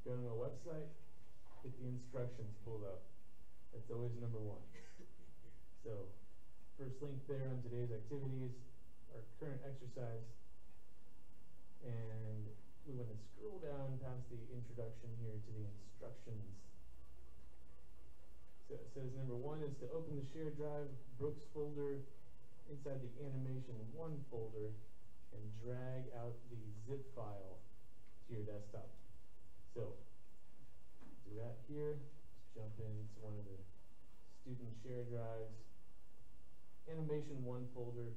go to my website, get the instructions pulled up. That's always number one. So, first link there on today's activities, our current exercise, and we want to scroll down past the introduction here to the instructions. So it says number one is to open the shared drive Brooks folder inside the animation 1 folder and drag out the zip file to your desktop. So do that here. Just jump into one of the student shared drives, animation 1 folder,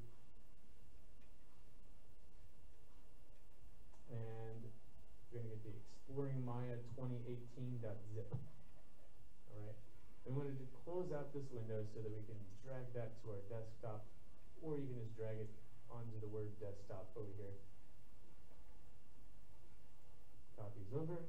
and you're going to get the Exploring Maya 2018.zip. All right. We wanted to close out this window so that we can drag that to our desktop, or you can just drag it onto the word desktop over here. Copies over.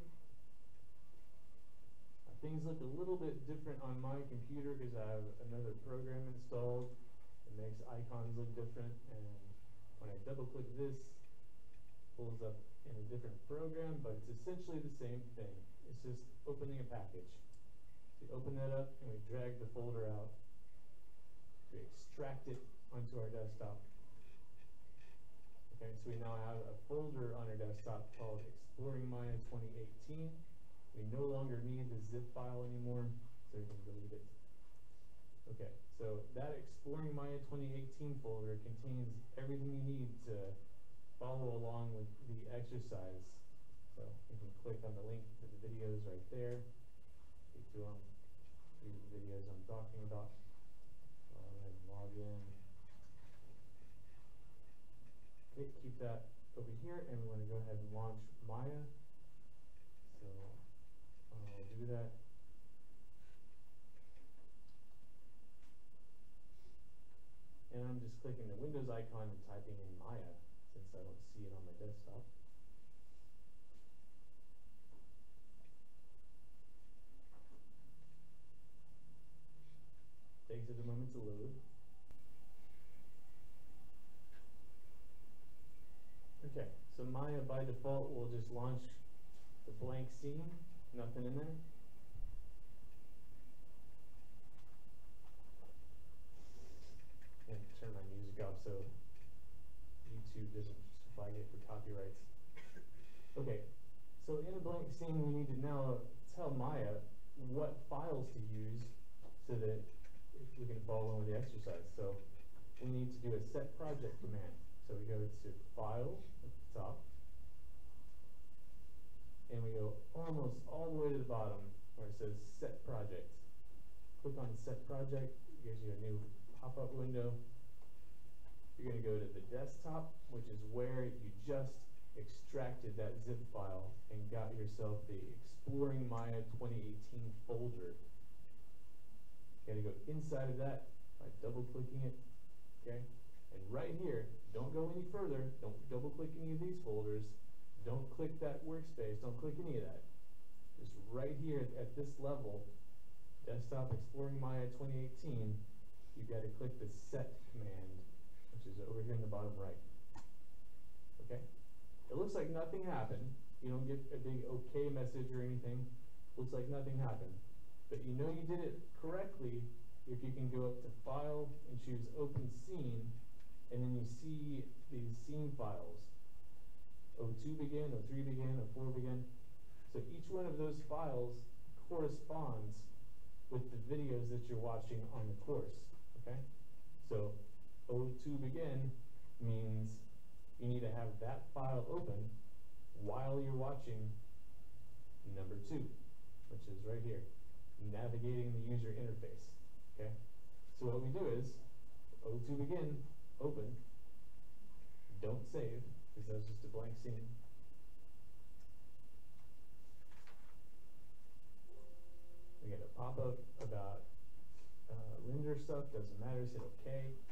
Things look a little bit different on my computer because I have another program installed. It makes icons look different, and when I double click this, it pulls up in a different program, but it's essentially the same thing. It's just opening a package. We open that up and we drag the folder out. We extract it onto our desktop. Okay, so we now have a folder on our desktop called Exploring Maya 2018. We no longer need the zip file anymore, so we can delete it. Okay, so that Exploring Maya 2018 folder contains everything you need to follow along with the exercise. So you can click on the link to the videos right there. Get to them. These are the videos I'm talking about. And log in. Okay, keep that over here, and we want to go ahead and launch Maya. So I'll do that. And I'm just clicking the Windows icon and typing in Maya since I don't see it on my desktop. Takes it a moment to load. Okay, so Maya by default will just launch the blank scene, nothing in there. And turn my music off so YouTube doesn't flag it for copyrights. Okay, so in a blank scene we need to now tell Maya what files to use so that we can follow along with the exercise. So we need to do a set project command. So we go to File at the top, and we go almost all the way to the bottom where it says Set Project. Click on Set Project, it gives you a new pop-up window. You're going to go to the desktop, which is where you just extracted that zip file and got yourself the Exploring Maya 2018 folder. You got to go inside of that by double-clicking it, okay? And right here, don't go any further, don't double-click any of these folders, don't click that workspace, don't click any of that. Just right here at this level, Desktop Exploring Maya 2018, you've got to click the Set command, which is over here in the bottom right. Okay? It looks like nothing happened. You don't get a big OK message or anything. Looks like nothing happened. But you know you did it correctly if you can go up to File and choose Open Scene, and then you see these scene files. O2 begin, O3 begin, O4 begin. So each one of those files corresponds with the videos that you're watching on the course, okay? So O2 begin means you need to have that file open while you're watching number 2, which is right here, navigating the user interface, okay? So what we do is O2 begin, open, don't save, because that's just a blank scene. We get a pop-up about render stuff, doesn't matter, hit OK.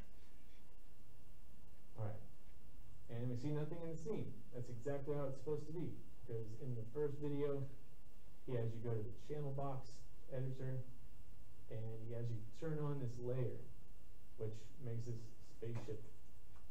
Alright, and we see nothing in the scene. That's exactly how it's supposed to be, because in the first video, he has you go to the channel box editor, and he has you turn on this layer, which makes this spaceship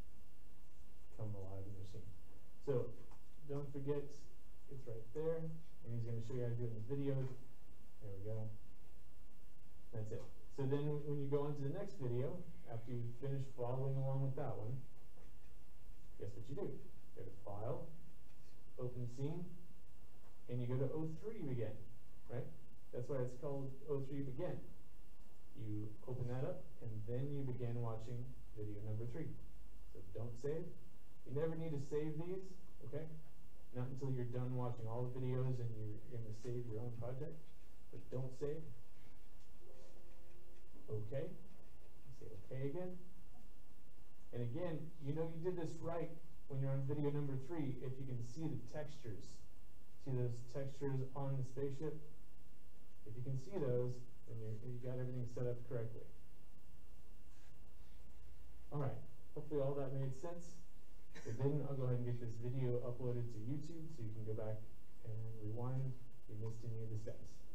come alive in your scene. So don't forget, it's right there. and he's going to show you how to do it in the videos. There we go. That's it. So then when you go on to the next video, after you finish following along with that one, guess what you do? Go to File, Open Scene, and you go to O3 Begin, right? That's why it's called O3 Begin. You open that up, and then you begin watching video number 3. So don't save. You never need to save these, okay? Not until you're done watching all the videos and you're going to save your own project, but don't save. Okay. Say okay again. And again, you know you did this right when you're on video number 3 if you can see the textures. See those textures on the spaceship? If you can see those, then you got everything set up correctly. Alright, hopefully all that made sense. If it didn't, I'll go ahead and get this video uploaded to YouTube so you can go back and rewind if you missed any of the steps.